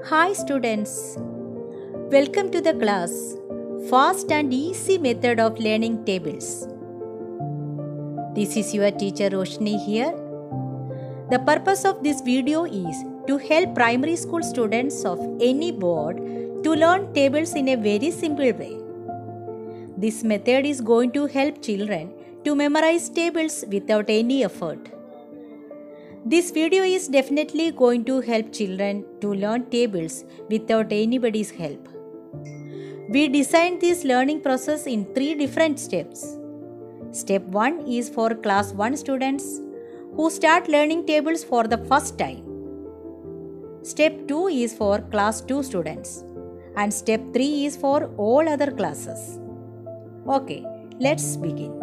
Hi students, welcome to the class Fast and Easy Method of Learning Tables. This is your teacher Roshni here. The purpose of this video is to help primary school students of any board to learn tables in a very simple way. This method is going to help children to memorize tables without any effort. This video is definitely going to help children to learn tables without anybody's help. We designed this learning process in 3 different steps. Step 1 is for class 1 students who start learning tables for the first time. Step 2 is for class 2 students. And step 3 is for all other classes. Okay, let's begin.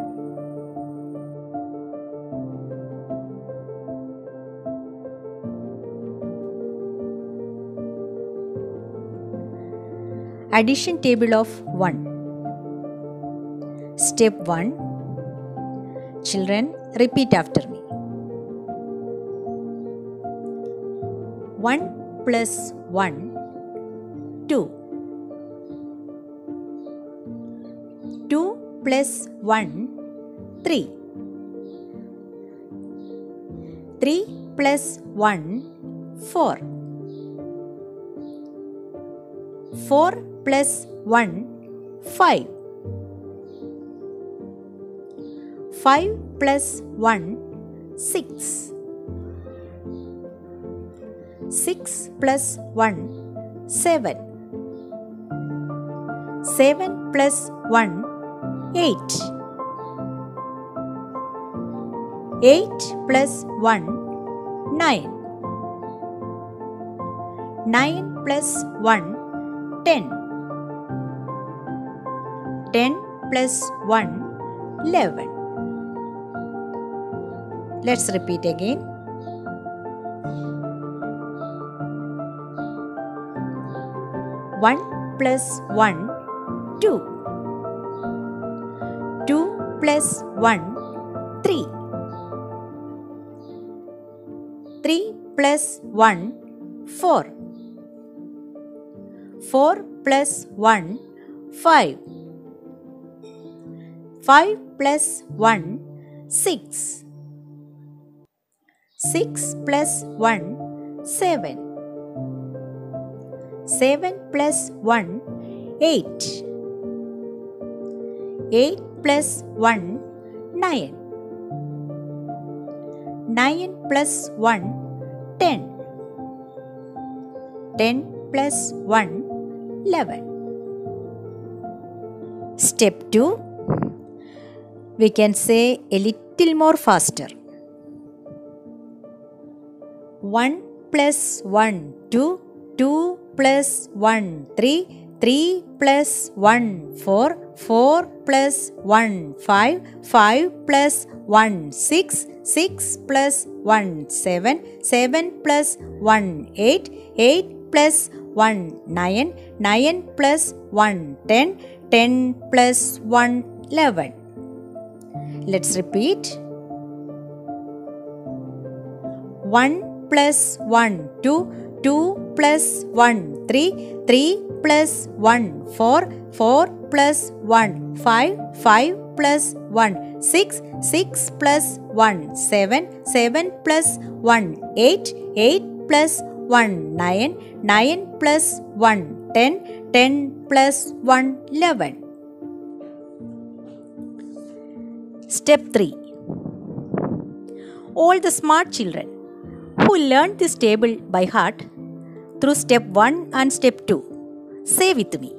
Addition table of 1. Step 1. Children, repeat after me. 1 plus 1, 2. 2 plus 1, 3. 3 plus 1, 4. 4 plus 1, 5. 5 plus 1, 6. 6 plus 1, 7. 7 plus 1, 8. 8 plus 1, 9. 9 plus 1, 10. 10 plus 1, 11. Let's repeat again. 1 plus 1, 2. 2 plus 1, 3. 3 plus 1, 4. 4 plus 1, 5. 5 plus 1, 6. 6 plus 1, 7. 7 plus 1, 8. 8 plus 1, 9. 9 plus 1, 10. 10 plus 1, 11. Step 2. We can say a little more faster. 1 plus 1, 2. 2 plus 1, 3. 3 plus 1, 4. 4 plus 1, 5. 5 plus 1, 6. 6 plus 1, 7. 7 plus 1, 8. 8 plus 1, 9. 9 plus 1, 10. 10 plus 1, 11. Let's repeat. 1 plus 1, 2. 2 plus 1, 3. 3 plus 1, 4. 4 plus 1, 5. 5 plus 1, 6. 6 plus 1, 7. 7 plus 1, 8. 8 plus 1, 9. 9 plus 1, 10. 10 plus 1, 11. Step 3. All the smart children who learned this table by heart through step 1 and step 2, say with me.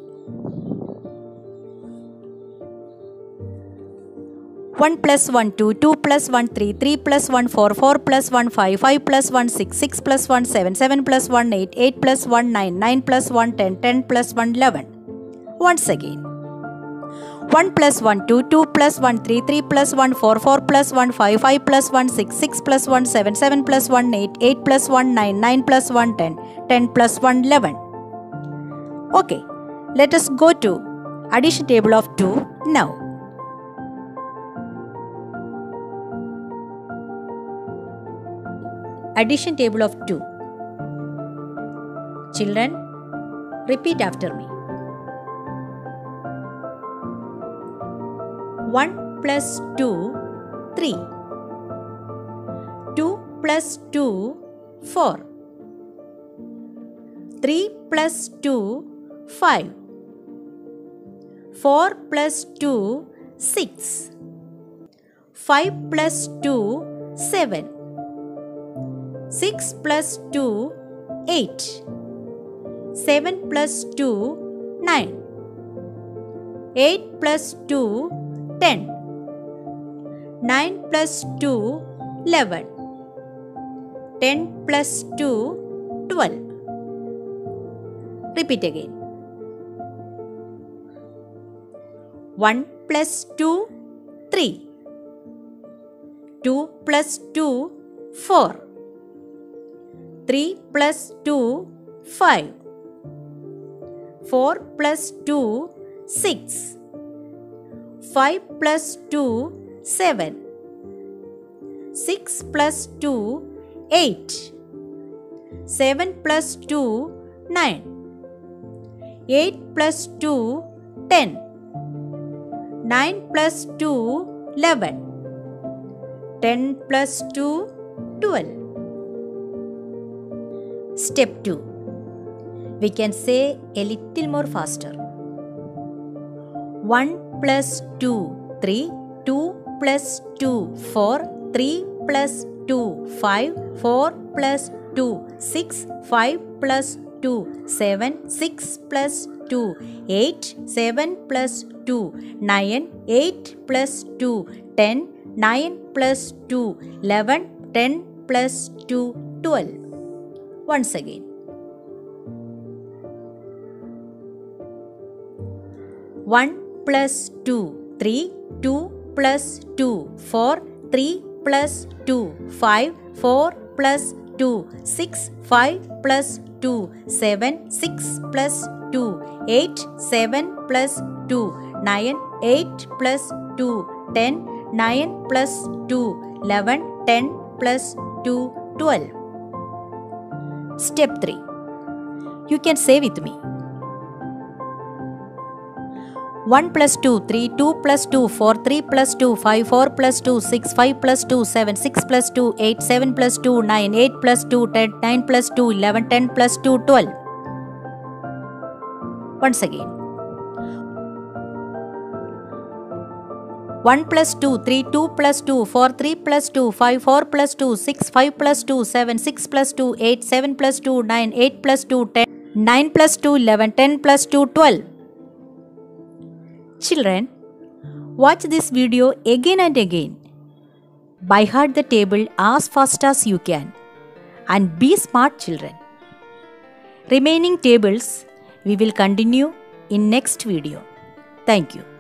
1 plus 1, 2. 2 plus 1, 3. 3 plus 1, 4. 4 plus 1, 5. 5 plus 1, 6. 6 plus 1, 7. 7 plus 1, 8. 8 plus 1, 9. 9 plus 1, 10. 10 plus 1, 11. Once again. 1 plus 1, 2. 2 plus 1, 3. 3 plus 1, 4. 4 plus 1, 5. 5 plus 1, 6. 6 plus 1, 7. 7 plus 1, 8. 8 plus 1, 9. 9 plus 1, 10. 10 plus 1, 11. Okay, let us go to addition table of 2 now. Addition table of 2. Children, repeat after me. 1 plus 2, 3. 2 plus 2, 4. 3 plus 2, 5. 4 plus 2, 6. 5 plus 2, 7. 6 plus 2, 8. 7 plus 2, 9. 8 plus 2, 10. 9 plus 2, 11. 10 plus 2, 12. Repeat again. 1 plus 2, 3. 2 plus 2, 4. 3 plus 2, 5. 4 plus 2, 6. 5 plus 2, 7. 6 plus 2, 8. 7 plus 2, 9. 8 plus 2, 10. 9 plus 2, 11. 10 plus 2, 12. Step 2. We can say a little more faster. 1 plus 2, 3. 2 plus 2, 4. 3 plus 2, 5. 4 plus 2, 6. 5 plus 2, 7. 6 plus 2, 8. 7 plus 2, 9. 8 plus 2, 10. 9 plus 2, 11. 10 plus 2, 12. Once again. 1 plus 2, 3. 2 plus 2, 4. 3 plus 2, 5. 4 plus 2, 6. 5 plus 2, 7. 6 plus 2, 8. 7 plus 2, 9. 8 plus 2, 10. 9 plus 2, 11. 10 plus 2, 12. Step 3. You can say with me. 1 plus 2, 3. 2 plus 2, 4. 3 plus 2, 5. 4 plus 2, 6. 5 plus 2, 7. 6 plus 2, 8. 7 plus 2, 9. 8 plus 2, 10. 9 plus 2, 11. 10 plus 2, 12. Once again. 1 plus 2, 3. 2 plus 2, 4. 3 plus 2, 5. 4 plus 2, 6. 5 plus 2, 7. 6 plus 2, 8. 7 plus 2, 9. 8 plus 2, 10. 9 plus 2, 11. 10 plus 2, 12. Children, watch this video again and again. By heart the table as fast as you can. And be smart, children. Remaining tables we will continue in next video. Thank you.